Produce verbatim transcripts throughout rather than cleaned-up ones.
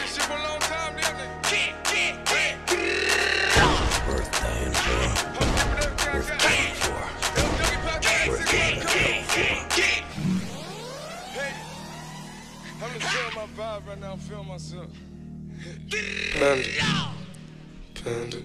this shit for a long time, damn nigga. Worth dying for. Worth dying for. Worth dying for. I'm just feeling my vibe right now, I'm feeling myself. Panda, Panda,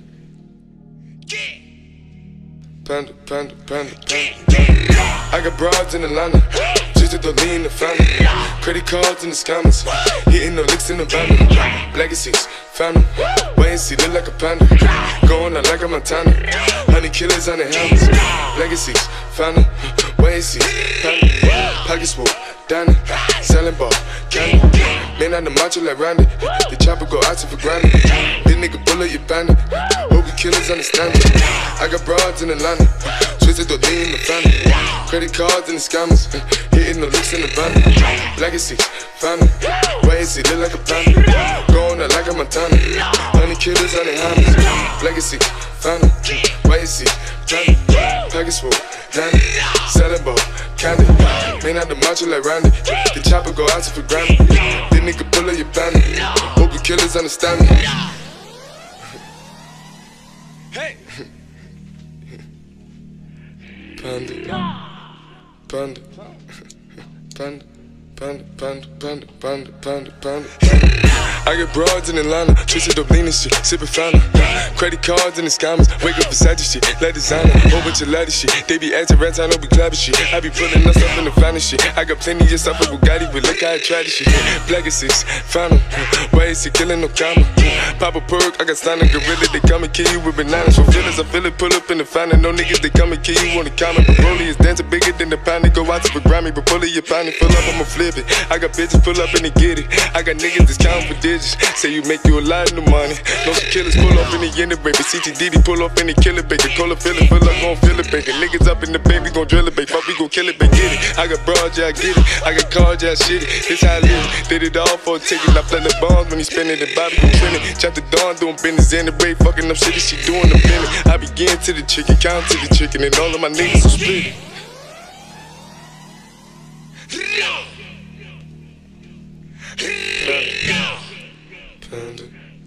Panda, Panda, Panda, Panda. I got broads in Atlanta, just to lean in the family. Credit cards in the scammers, hitting no licks in the van. Legacies, found them, wait and see, look like a panda. Going out like a Montana, honey killers on the helmets. Legacies, found them, wait and see, panda. Pockets full, Danny, selling ball, candy. Man on the macho like Randy, the chopper go out to for granted. This nigga bullet, you bandit. Hope you killers understand it. I got broads in Atlanta, twisted to lean in the family. Credit cards and the scammers, hitting the licks in the van. Legacy, family, wait and see, look like a panda. Going out like a Montana, honey killers on the hammers. Legacy, family, wait and see, panda. Package full, Danny, selling ball, candy. Man out the macho like Randy, the chopper go out to for granted. This nigga bullet, you bandit. Hope you killers understand me. Hey! Panda, Panda, Panda, Panda, Panda, Panda, Panda, Panda, Panda. I get broads in Atlanta, twisted up lean and shit, sippin' Fanta. Credit cards and the scammers, wake up Versace shit, let designer, whole bunch of ladder shit. They be acting rats, I know be clapping shit. I be pulling us up in the finest shit. I got plenty of stuff with Bugatti, but look how I try this shit. Black is six, found him, why is he killing no comma? Pop a perk, I got stunning gorilla, they come and kill you with bananas. For feelings, I feel it, pull up in the finest. No niggas, they come and kill you on the comment. But Broly is dancing bigger than the pound, they go out to the Grammy. But pull it, you pound it, pull up, I'ma flip it. I got bitches pull up and they get it. I got niggas that's counting for digits. Say you make you a lot of money. No some killers pull up in the end of baby. C T D D pull up in the killer baby. Cola fill it, fill up, gon' fill it baby. Niggas up in the baby, gon' drill it baby. Fuck, we gon' kill it baby, get it. I got broads, yeah I get it. I got cars, yeah I shit it. This how I live. Did it all for a ticket. I play the bombs when he spinning the Bobby gon' trend it. Chop the dawn doing business in the break. Fucking up shit that she doing the minute. I begin to the chicken, count to the chicken, and all of my niggas will split it. Panda,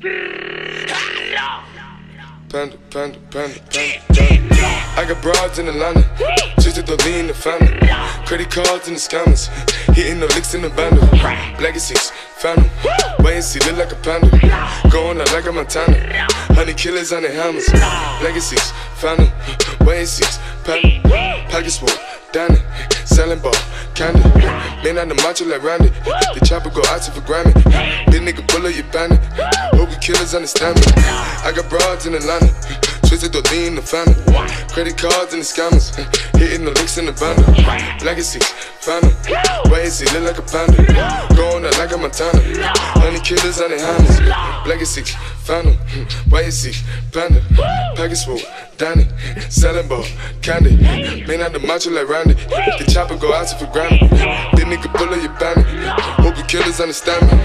Panda, Panda, Panda, Panda, Panda. I got broads in Atlanta, just to lean in the family. Credit cards and the scammers, hitting the licks in the bundle. Legacies, found them, wait and see, look like a panda. Going out like a Montana, honey killers on the hammers. Legacies, found them, wait and see, panda. Pockets full, Danny, selling ball, candy. Man on the macho like Randy, the chopper go out to for Grammy. This nigga bullet, you bandit. Hope you killers understand me. I got broads in Atlanta, twisted to lean in the family. Credit cards and the scammers, hitting the licks in the bundle. Legacy, found them, wait and see, look like a panda. Going out like a Montana, honey killers on the hammers. Legacy, found them, wait and see, panda. Package full, Danny, selling ball, candy. Man out the macho like Randy, the chopper go out to for Grammy. This nigga bullet, you bandit. Hope you killers understand me.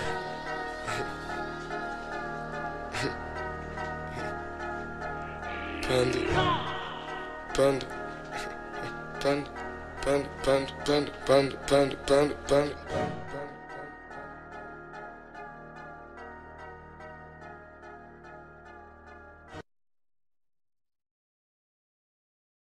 Panda, Panda, Panda, Panda, Panda, Panda, Panda, Panda, Panda, Panda.